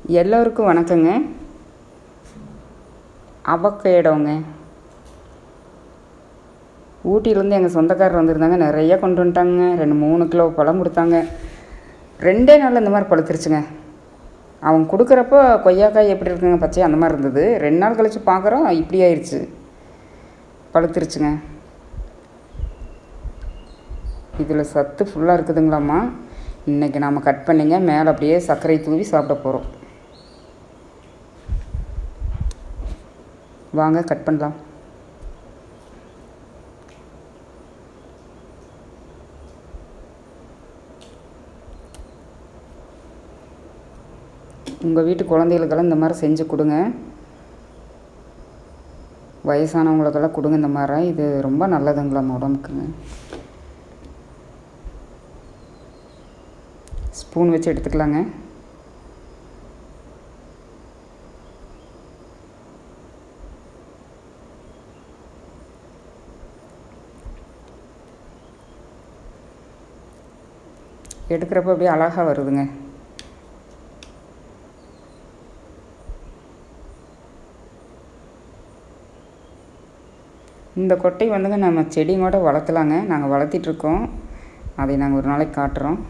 எல்லோருக்கும் வணக்கங்க. அவகேடோங்க. ஊட்டியிலேருந்து எங்கள் சொந்தக்காரர் வந்திருந்தாங்க. நிறைய கொண்டு வந்துட்டாங்க. 2-3 கிலோ பழம் கொடுத்தாங்க. 2 நாளில் இந்த மாதிரி பழுத்துருச்சுங்க. அவங்க கொடுக்குறப்போ கொய்யாக்காய் எப்படி இருக்குங்க, பச்சை அந்த மாதிரி இருந்தது. 2 நாள் கழித்து பார்க்குறோம், இப்படி ஆயிடுச்சு, பழுத்துருச்சுங்க. இதில் சத்து ஃபுல்லாக இருக்குதுங்களாம்மா. இன்றைக்கி நாம் கட் பண்ணிங்க மேலே அப்படியே சர்க்கரை தூவி சாப்பிட போகிறோம். வாங்க கட் பண்ணலாம். உங்கள் வீட்டு குழந்தைகளுக்கெல்லாம் இந்த மாதிரி செஞ்சு கொடுங்க. வயசானவங்களுக்கெல்லாம் கொடுங்க இந்த மாதிரி. இது ரொம்ப நல்லதுங்களாம் உடம்புக்குங்க. ஸ்பூன் வச்சு எடுத்துக்கலாங்க. எடுக்கிறப்ப அப்படியே அழகாக வருதுங்க. இந்த கொட்டை வந்துங்க நம்ம செடியோட வளர்த்தலாங்க. நாங்கள் வளர்த்திட்ருக்கோம். அதை நாங்கள் ஒரு நாளைக்கு காட்டுறோம்.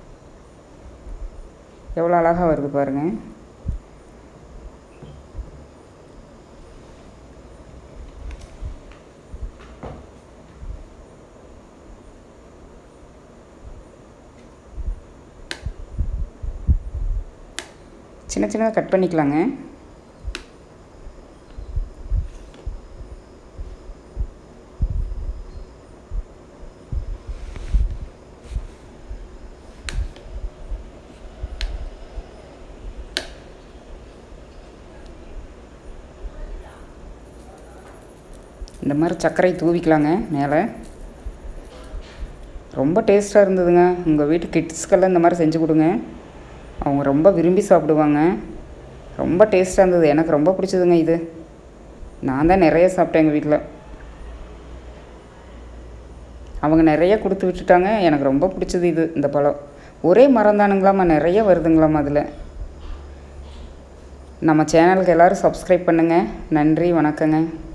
எவ்வளோ அழகாக வருது பாருங்கள். சின்ன சின்னதாக கட் பண்ணிக்கலாங்க. இந்த மாதிரி சர்க்கரை தூவிக்கலாங்க மேலே. ரொம்ப டேஸ்ட்டாக இருந்ததுங்க. உங்கள் வீட்டு கிட்ஸ்க்கெல்லாம் இந்த மாதிரி செஞ்சு கொடுங்க. அவங்க ரொம்ப விரும்பி சாப்பிடுவாங்க. ரொம்ப டேஸ்ட்டாக இருந்தது. எனக்கு ரொம்ப பிடிச்சதுங்க இது. நான் தான் நிறைய சாப்பிட்டேன் எங்கள் வீட்டில். அவங்க நிறைய கொடுத்து விட்டுட்டாங்க. எனக்கு ரொம்ப பிடிச்சது இது. இந்த பழம் ஒரே மரம் தானுங்களாம்மா, நிறைய வருதுங்களாம்மா அதில். நம்ம சேனலுக்கு எல்லோரும் சப்ஸ்கிரைப் பண்ணுங்கள். நன்றி, வணக்கங்க.